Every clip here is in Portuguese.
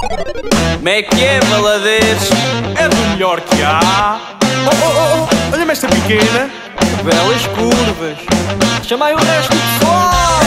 Como é que é, baladeiros? É do melhor que há. Olha-me esta pequena. Belas curvas. Chamai o resto do pessoal.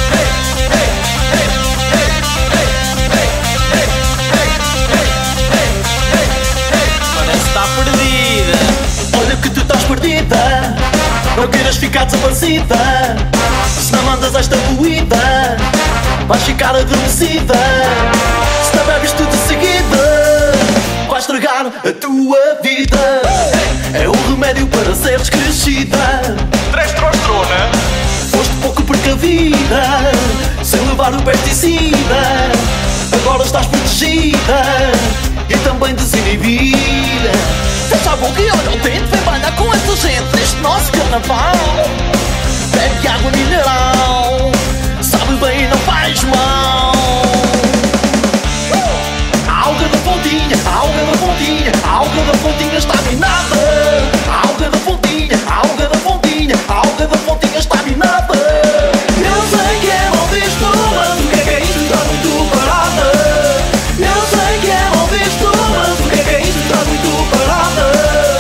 Parece que está perdida. Olha que tu estás perdida, não queiras ficar desaparecida. Se não mandas esta moída, vais ficar adormecida. Se não bebes tudo de seguida, vais estragar a tua vida. É um remédio para seres crescida. Testosterona. Foste pouco precavida, sem levar o pesticida. Agora estás protegida e também desinibida. Deixa a boca e olha o dente, vem bailar com esta gente neste nosso carnaval. Bebe água mineral, sabe bem e não faz mal. A alga da fontinha, a alga da fontinha, a alga da fontinha está minada. A alga da fontinha, a alga da fontinha, a alga da fontinha está minada. Eu sei que é mal visto, mas o que é isto? Está muito parada. Eu sei que é mal visto, mas o que é isto? Está muito parada.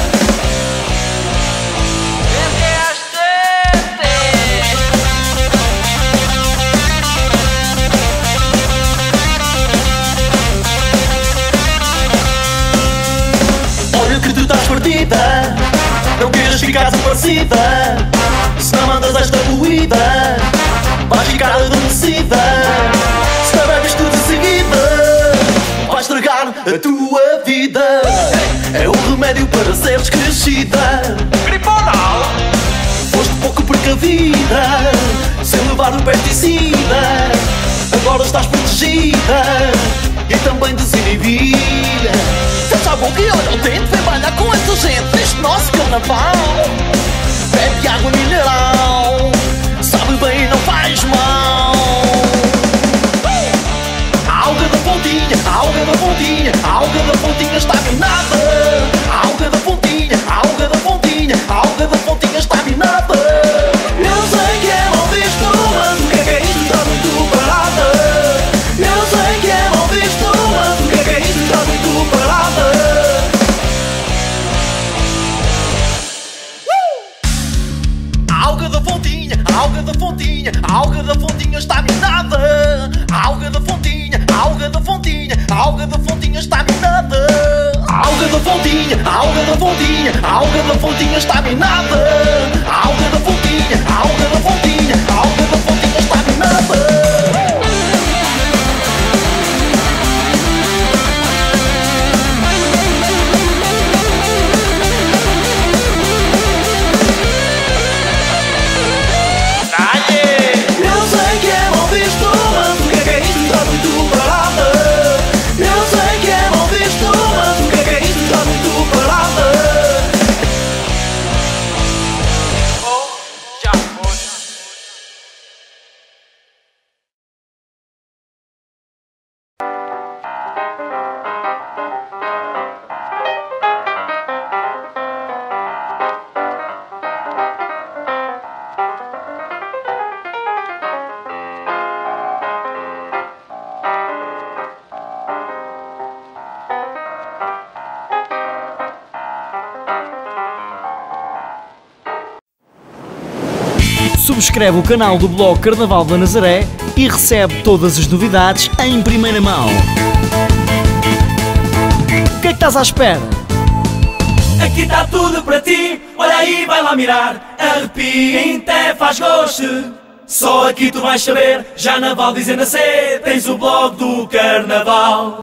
Olha que tu estás perdida, não queiras ficar desaparecida. Se não mandas esta moída, vais ficar adormecida. Se não bebes tudo de seguida, vais estragar a tua vida. É um remédio para seres crescida. Griponal. Foste pouco precavida, sem levar o pesticida. Agora estás protegida e também desinibida. Fecha a boca e olha o dente, vem bailar com esta gente neste nosso carnaval. Bebe água mineral, sabe bem e não faz mal. A alga da fontinha, a alga da fontinha, a alga da fontinha está minada. A alga da fontinha, a alga da fontinha, a alga da fontinha está minada. Eu sei que é mal visto, mas o que é isto? Está muito parada. Eu sei que é mal visto, mas o que é isto? Está muito parada. A alga da fontinha, a alga da fontinha, a alga da fontinha está minada. A alga da fontinha, a alga da fontinha, a alga da fontinha está minada. A alga da fontinha, a alga da fontinha, a alga da fontinha está minada. A alga da fontinha, a alga da fontinha, a alga da fontinha está minada. Eu sei que é mal visto, mas o que é isto? Está muito parada. Eu sei que é mal visto, mas o que é isto? Está muito parada. Já foi. Subscreve o canal do blog Carnaval da Nazaré e recebe todas as novidades em primeira mão. O que é que estás à espera? Aqui está tudo para ti, olha aí, vai lá mirar. Arrepia, até faz gosto. Só aqui tu vais saber, já na Val dizendo a C, tens o blog do Carnaval.